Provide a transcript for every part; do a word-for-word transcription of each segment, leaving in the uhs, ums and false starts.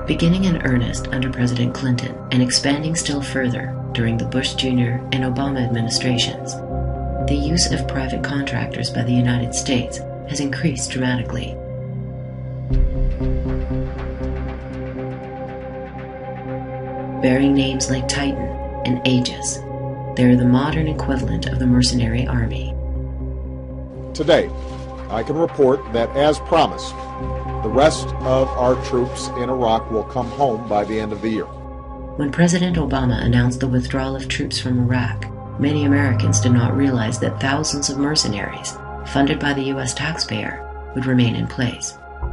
Beginning in earnest under President Clinton and expanding still further during the Bush Junior and Obama administrations, the use of private contractors by the United States has increased dramatically. Bearing names like Titan and Aegis, they are the modern equivalent of the mercenary army. Today, I can report that, as promised, the rest of our troops in Iraq will come home by the end of the year. When President Obama announced the withdrawal of troops from Iraq, many Americans did not realize that thousands of mercenaries, funded by the U S taxpayer, would remain in place.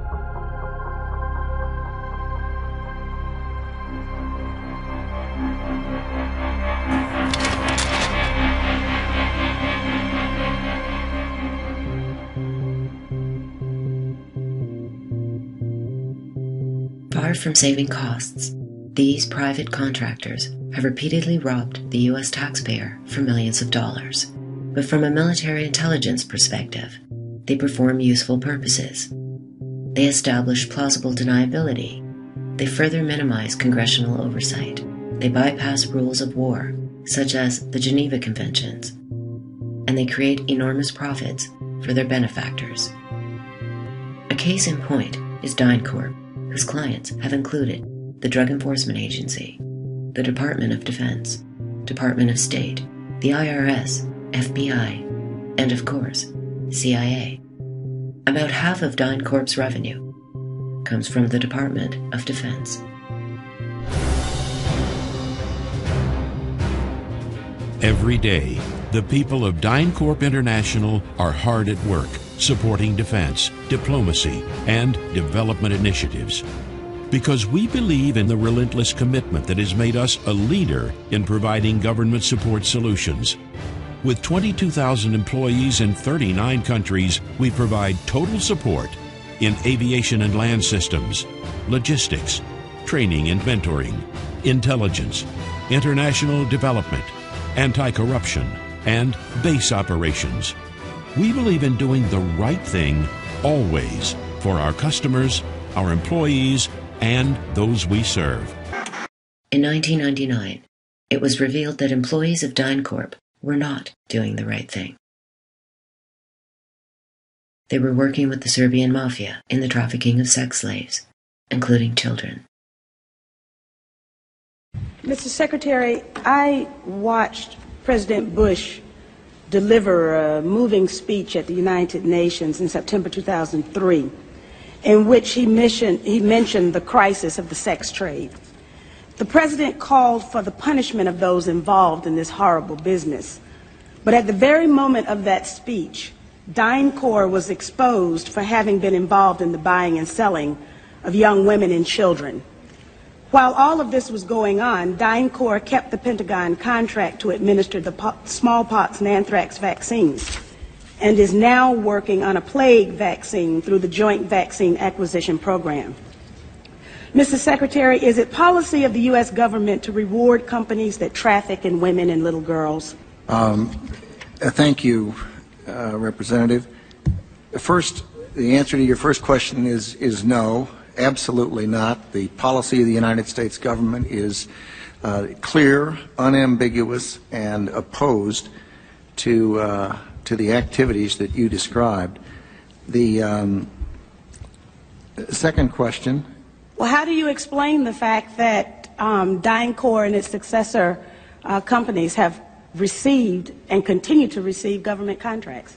Far from saving costs, these private contractors have repeatedly robbed the U S taxpayer for millions of dollars. But from a military intelligence perspective, they perform useful purposes. They establish plausible deniability. They further minimize congressional oversight. They bypass rules of war, such as the Geneva Conventions. And they create enormous profits for their benefactors. A case in point is DynCorp, whose clients have included the Drug Enforcement Agency, the Department of Defense, Department of State, the I R S, F B I, and of course, C I A. About half of DynCorp's revenue comes from the Department of Defense. Every day, the people of DynCorp International are hard at work, supporting defense, diplomacy, and development initiatives. Because we believe in the relentless commitment that has made us a leader in providing government support solutions. With twenty-two thousand employees in thirty-nine countries, we provide total support in aviation and land systems, logistics, training and mentoring, intelligence, international development, anti-corruption, and base operations. We believe in doing the right thing always for our customers, our employees, and those we serve. In nineteen ninety-nine, it was revealed that employees of DynCorp were not doing the right thing. They were working with the Serbian mafia in the trafficking of sex slaves, including children. Mister Secretary, I watched President Bush deliver a moving speech at the United Nations in September two thousand three, in which he mentioned, he mentioned the crisis of the sex trade. The President called for the punishment of those involved in this horrible business. But at the very moment of that speech, DynCorp was exposed for having been involved in the buying and selling of young women and children. While all of this was going on, DynCorp kept the Pentagon contract to administer the smallpox and anthrax vaccines and is now working on a plague vaccine through the Joint Vaccine Acquisition Program. Mister Secretary, is it policy of the U S government to reward companies that traffic in women and little girls? Um, uh, thank you, uh, Representative. First, the answer to your first question is, is no, absolutely not. The policy of the United States government is uh, clear, unambiguous, and opposed to, uh, to the activities that you described. The um, second question. Well, how do you explain the fact that um, DynCorp and its successor uh, companies have received and continue to receive government contracts?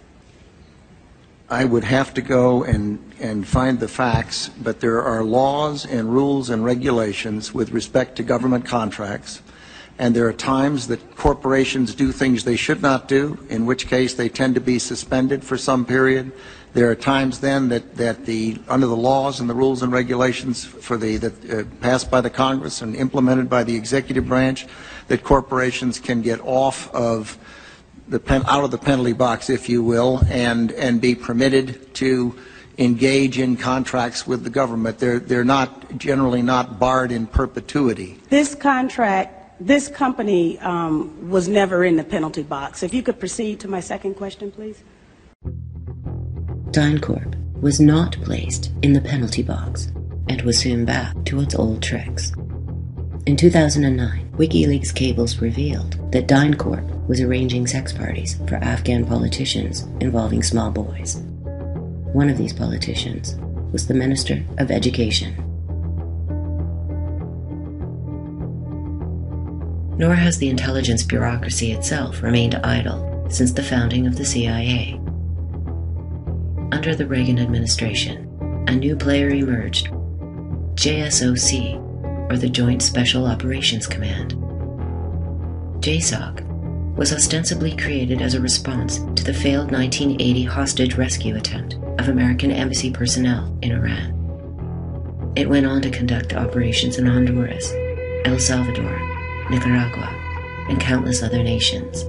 I would have to go and, and find the facts, but there are laws and rules and regulations with respect to government contracts, and there are times that corporations do things they should not do, in which case they tend to be suspended for some period. There are times then that, that the, under the laws and the rules and regulations for the, that uh, passed by the Congress and implemented by the executive branch, that corporations can get off of the pen, out of the penalty box, if you will, and, and be permitted to engage in contracts with the government. They're, they're not, generally not barred in perpetuity. This contract, this company um, was never in the penalty box. If you could proceed to my second question, please. DynCorp was not placed in the penalty box. and was soon back to its old tricks. In two thousand nine, WikiLeaks cables revealed that DynCorp was arranging sex parties for Afghan politicians involving small boys. One of these politicians was the Minister of Education. Nor has the intelligence bureaucracy itself remained idle since the founding of the C I A. Under the Reagan administration, a new player emerged, J S O C, or the Joint Special Operations Command. J SOC was ostensibly created as a response to the failed nineteen eighty hostage rescue attempt of American embassy personnel in Iran. It went on to conduct operations in Honduras, El Salvador, Nicaragua, and countless other nations.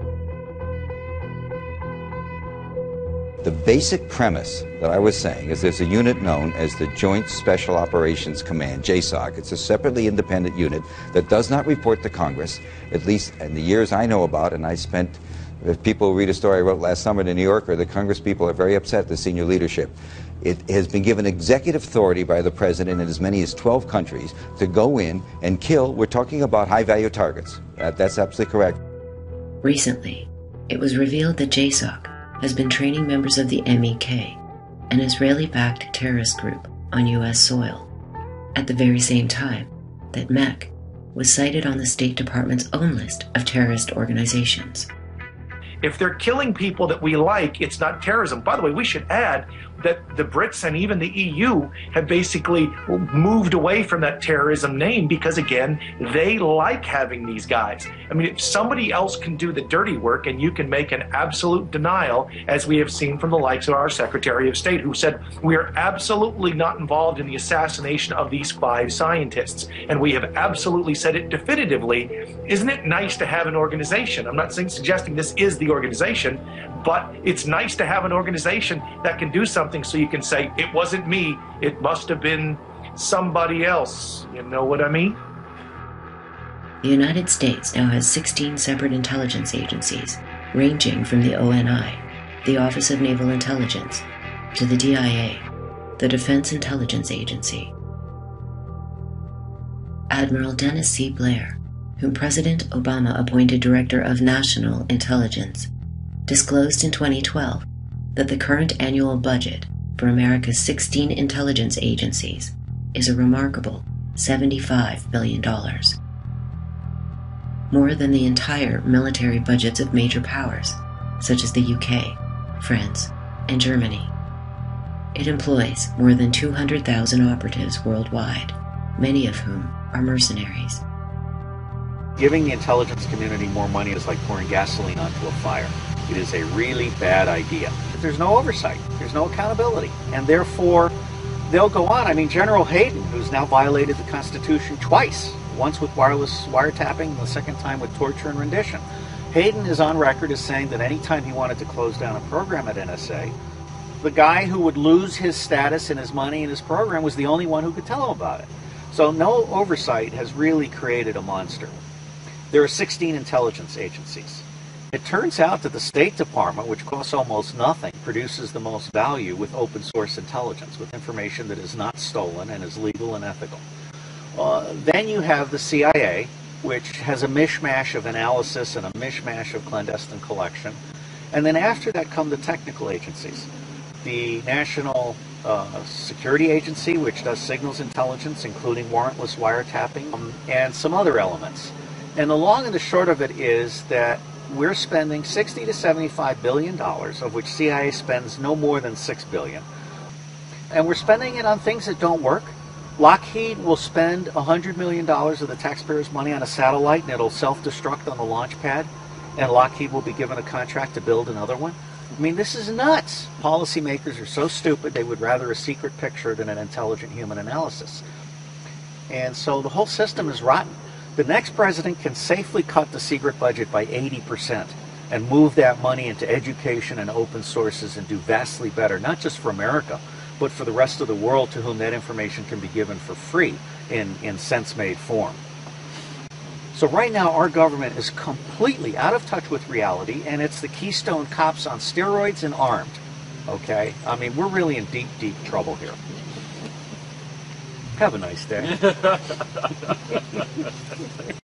The basic premise that I was saying is there's a unit known as the Joint Special Operations Command, J SOC. It's a separately independent unit that does not report to Congress, at least in the years I know about, and I spent, if people read a story I wrote last summer in the New Yorker, the Congress people are very upset at the senior leadership. It has been given executive authority by the president in as many as twelve countries to go in and kill. We're talking about high-value targets. Uh, that's absolutely correct. Recently, it was revealed that J SOC has been training members of the M E K, an Israeli-backed terrorist group, on U S soil, at the very same time that M E C was cited on the State Department's own list of terrorist organizations. If they're killing people that we like, it's not terrorism. By the way, we should add that the Brits and even the E U have basically moved away from that terrorism name because, again, they like having these guys. I mean, if somebody else can do the dirty work and you can make an absolute denial, as we have seen from the likes of our Secretary of State, who said, we are absolutely not involved in the assassination of these five scientists. And we have absolutely said it definitively. Isn't it nice to have an organization? I'm not saying, suggesting this is the organization, but it's nice to have an organization that can do something so you can say, it wasn't me, it must have been somebody else. You know what I mean? The United States now has sixteen separate intelligence agencies, ranging from the O N I, the Office of Naval Intelligence, to the D I A, the Defense Intelligence Agency. Admiral Dennis C. Blair, whom President Obama appointed Director of National Intelligence, disclosed in twenty twelve that the current annual budget for America's sixteen intelligence agencies is a remarkable seventy-five billion dollars. More than the entire military budgets of major powers, such as the U K, France, and Germany. It employs more than two hundred thousand operatives worldwide, many of whom are mercenaries. Giving the intelligence community more money is like pouring gasoline onto a fire. It is a really bad idea. There's no oversight, there's no accountability, and therefore they'll go on. I mean, General Hayden, who's now violated the Constitution twice, once with wireless wiretapping, the second time with torture and rendition. Hayden is on record as saying that anytime he wanted to close down a program at N S A, the guy who would lose his status and his money and his program was the only one who could tell him about it. So no oversight has really created a monster. There are sixteen intelligence agencies. It turns out that the State Department, which costs almost nothing, produces the most value with open source intelligence, with information that is not stolen and is legal and ethical. Uh, then you have the C I A, which has a mishmash of analysis and a mishmash of clandestine collection. And then after that come the technical agencies. The National uh, Security Agency, which does signals intelligence, including warrantless wiretapping, um, and some other elements. And the long and the short of it is that we're spending sixty to seventy-five billion dollars, of which C I A spends no more than six billion dollars. And we're spending it on things that don't work. Lockheed will spend one hundred million dollars of the taxpayers' money on a satellite, and it'll self-destruct on the launch pad, and Lockheed will be given a contract to build another one. I mean, this is nuts. Policymakers are so stupid they would rather a secret picture than an intelligent human analysis. And so the whole system is rotten. The next president can safely cut the secret budget by eighty percent and move that money into education and open sources and do vastly better, not just for America, but for the rest of the world to whom that information can be given for free in, in sense-made form. So right now our government is completely out of touch with reality, and it's the Keystone Cops on steroids and armed. Okay? I mean, we're really in deep, deep trouble here. Have a nice day.